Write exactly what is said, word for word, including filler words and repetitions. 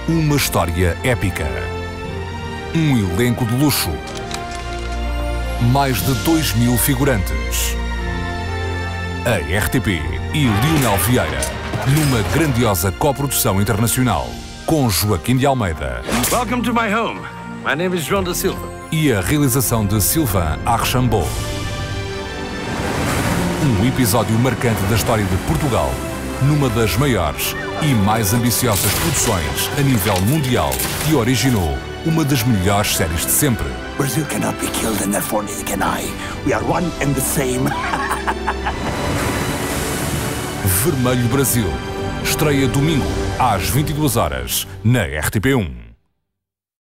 Uma história épica. Um elenco de luxo. Mais de dois mil figurantes. A R T P e Lionel Vieira, numa grandiosa coprodução internacional, com Joaquim de Almeida. Welcome to my home. My name is João da Silva. E a realização de Sylvain Archambault. Um episódio marcante da história de Portugal, numa das maiores e mais ambiciosas produções a nível mundial, que originou uma das melhores séries de sempre. Brazil cannot be killed and therefore neither can I. We are one and the same. Vermelho Brasil. Estreia domingo às vinte e duas horas na R T P um.